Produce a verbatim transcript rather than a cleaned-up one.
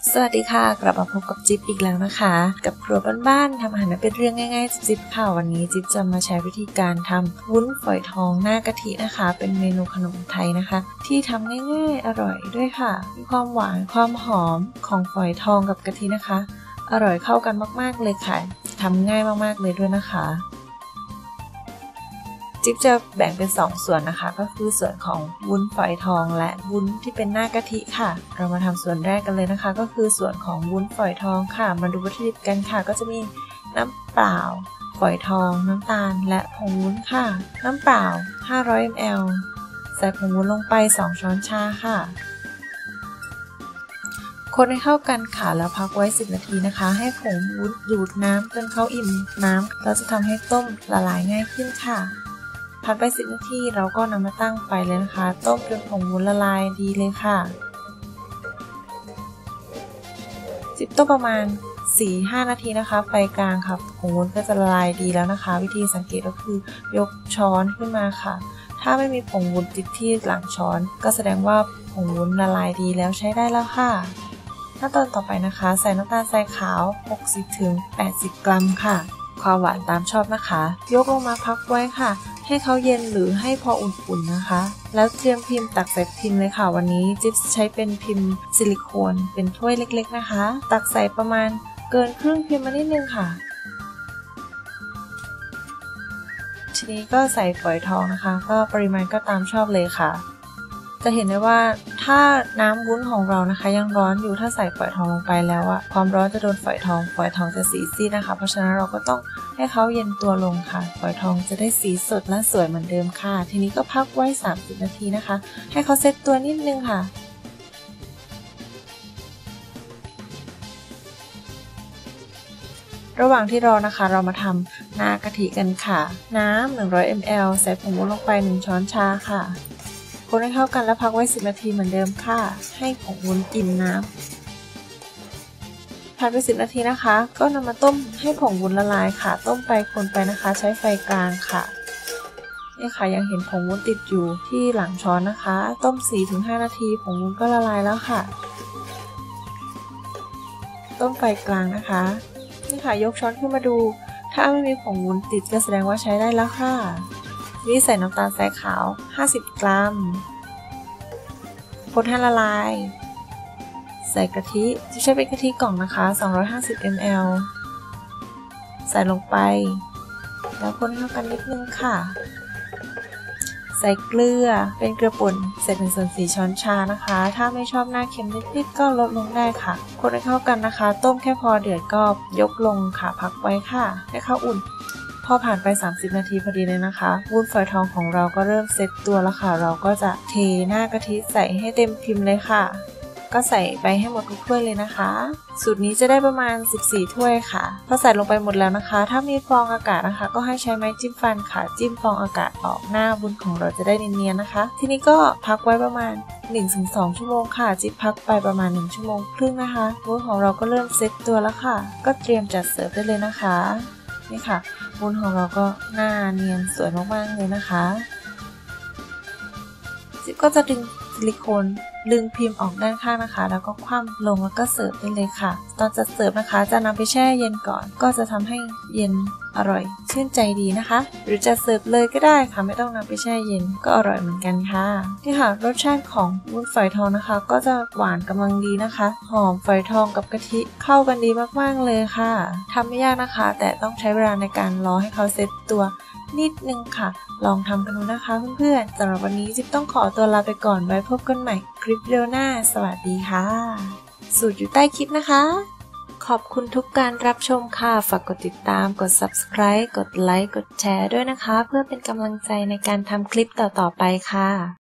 สวัสดีค่ะกลับมาพบกับจิ๊บอีกแล้วนะคะกับครัวบ้านๆทำอาหารเป็นเรื่องง่ายๆจิ๊บค่ะวันนี้จิ๊บจะมาแชร์วิธีการทำวุ้นฝอยทองหน้ากะทินะคะเป็นเมนูขนมไทยนะคะที่ทำง่ายๆอร่อยด้วยค่ะมีความหวานความหอมของฝอยทองกับกะทินะคะอร่อยเข้ากันมากๆเลยค่ะทำง่ายมากๆเลยด้วยนะคะจิ๊บจะแบ่งเป็นสองส่วนนะคะก็คือส่วนของวุ้นฝอยทองและวุ้นที่เป็นหน้ากะทิค่ะเรามาทำส่วนแรกกันเลยนะคะก็คือส่วนของวุ้นฝอยทองค่ะมาดูวัตถุดิบกันค่ะก็จะมีน้ำเปล่าฝอยทองน้ำตาลและผงวุ้นค่ะน้ำเปล่าห้าร้อยมิลลิลิตร ใส่ผงวุ้นลงไปสองช้อนชาค่ะคนให้เข้ากันค่ะแล้วพักไว้สิบนาทีนะคะให้ผงวุ้นดูดน้ำจนเขาอิ่มน้ำเราจะทำให้ต้มละลายง่ายขึ้นค่ะผ่านไปสิบนาทีเราก็นำมาตั้งไฟเลยนะคะต้มจนผงวุ้นละลายดีเลยค่ะจิบต้มประมาณ สี่ถึงห้า นาทีนะคะไฟกลางค่ะผงวุ้นก็จะละลายดีแล้วนะคะวิธีสังเกตก็คือยกช้อนขึ้นมาค่ะถ้าไม่มีผงวุ้นติดที่หลังช้อนก็แสดงว่าผงวุ้นละลายดีแล้วใช้ได้แล้วค่ะขั้นตอนต่อไปนะคะใส่น้ำตาลทรายขาว หกสิบถึงแปดสิบ กรัมค่ะความหวานตามชอบนะคะยกลงมาพักไว้ค่ะให้เขาเย็นหรือให้พออุ่นๆนะคะแล้วเตรียมพิมพ์ตักใส่พิมพ์เลยค่ะวันนี้จิ๊บใช้เป็นพิมพ์ซิลิโคนเป็นถ้วยเล็กๆนะคะตักใส่ประมาณเกินครึ่งพิมพ์มานิดนึงค่ะทีนี้ก็ใส่ฝอยทองนะคะก็ปริมาณก็ตามชอบเลยค่ะจะเห็นได้ว่าถ้าน้ำวุ้นของเรานะคะยังร้อนอยู่ถ้าใส่ฝอยทองลงไปแล้วอะความร้อนจะโดนฝอยทองฝอยทองจะสีซีดนะคะเพราะฉะนั้นเราก็ต้องให้เขาเย็นตัวลงค่ะฝอยทองจะได้สีสดและสวยเหมือนเดิมค่ะทีนี้ก็พักไว้สามสิบนาทีนะคะให้เขาเซตตัวนิดนึงค่ะระหว่างที่รอนะคะเรามาทำหน้ากะทิกันค่ะน้ำหนึ่งร้อยมิลลิลิตร ใส่ผงวุ้นลงไปหนึ่งช้อนชาค่ะคนให้เข้ากันแล้วพักไว้สิบนาทีเหมือนเดิมค่ะให้ผงวุ้นอิ่มน้ำผ่านไปสิบนาทีนะคะก็นำมาต้มให้ผงวุ้นละลายค่ะต้มไปคนไปนะคะใช้ไฟกลางค่ะนี่ค่ะยังเห็นผงวุ้นติดอยู่ที่หลังช้อนนะคะต้ม สี่ถึงห้า นาทีผงวุ้นก็ละลายแล้วค่ะต้มไฟกลางนะคะนี่ค่ะยกช้อนขึ้นมาดูถ้าไม่มีผงวุ้นติดก็แสดงว่าใช้ได้แล้วค่ะนี่ใส่น้ำตาลทรายขาวห้าสิบกรัมคนให้ละลายใส่กะทิที่ใช้เป็นกะทิกล่องนะคะสองร้อยห้าสิบมิลลิลิตร ใส่ลงไปแล้วคนให้เข้ากันนิดนึงค่ะใส่เกลือเป็นเกลือป่นใส่หนึ่งส่วนสี่ช้อนชานะคะถ้าไม่ชอบหน้าเค็มนิดๆก็ลดลงได้ค่ะคนให้เข้ากันนะคะต้มแค่พอเดือดก็ยกลงค่ะพักไว้ค่ะให้เขาอุ่นพอผ่านไปสามสิบนาทีพอดีเลยนะคะวุ้นฝอยทองของเราก็เริ่มเซตตัวแล้วค่ะเราก็จะเทหน้ากะทิใส่ให้เต็มพิมพ์เลยค่ะก็ใส่ไปให้หมดทุกถ้วยเลยนะคะสูตรนี้จะได้ประมาณสิบสี่ถ้วยค่ะพอใส่ลงไปหมดแล้วนะคะถ้ามีฟองอากาศนะคะก็ให้ใช้ไม้จิ้มฟันค่ะจิ้มฟองอากาศออกหน้าวุ้นของเราจะได้เนียนๆนะคะทีนี้ก็พักไว้ประมาณ หนึ่งถึงสอง ชั่วโมงค่ะจิ๊บพักไปประมาณหนึ่งชั่วโมงครึ่งนะคะวุ้นของเราก็เริ่มเซตตัวแล้วค่ะก็เตรียมจัดเสิร์ฟได้เลยนะคะนี่ค่ะวุ้นของเราก็หน้าเนียนสวยมากๆเลยนะคะจิ๊บก็จะดึงซิลิโคนดึงพิมพ์ออกด้านข้างนะคะแล้วก็คว่ำลงแล้วก็เสิร์ฟได้เลยค่ะตอนจะเสิร์ฟนะคะจะนำไปแช่เย็นก่อนก็จะทำให้เย็นอร่อยชื่นใจดีนะคะหรือจะเสิร์ฟเลยก็ได้ค่ะไม่ต้องนำไปแช่เย็นก็อร่อยเหมือนกันค่ะนี่ค่ะรสชาติของวุ้นฝอยทองนะคะก็จะหวานกำลังดีนะคะหอมฝอยทองกับกะทิเข้ากันดีมากๆเลยค่ะทำไม่ยากนะคะแต่ต้องใช้เวลาในการรอให้เขาเซ็ตตัวนิดนึงค่ะลองทำกันดูนะคะเพื่อนๆสำหรับวันนี้จิ๊บต้องขอตัวลาไปก่อนไว้พบกันใหม่คลิปเร็วหน้าสวัสดีค่ะสูตรอยู่ใต้คลิปนะคะขอบคุณทุกการรับชมค่ะฝากกดติดตามกด ซับสไครบ์ กดไลค์กดแชร์ด้วยนะคะเพื่อเป็นกำลังใจในการทำคลิปต่อๆไปค่ะ